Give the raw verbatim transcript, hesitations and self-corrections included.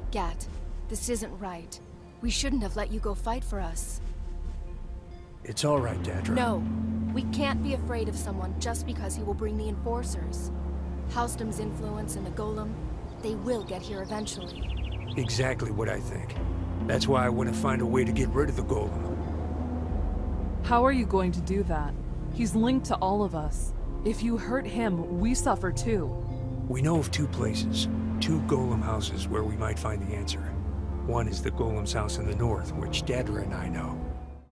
Gat, this isn't right. We shouldn't have let you go fight for us. It's all right, Daedra. No. We can't be afraid of someone just because he will bring the Enforcers. Halstom's influence and the Golem, they will get here eventually. Exactly what I think. That's why I want to find a way to get rid of the Golem. How are you going to do that? He's linked to all of us. If you hurt him, we suffer too. We know of two places, two Golem houses where we might find the answer. One is the Golem's house in the north, which Daedra and I know.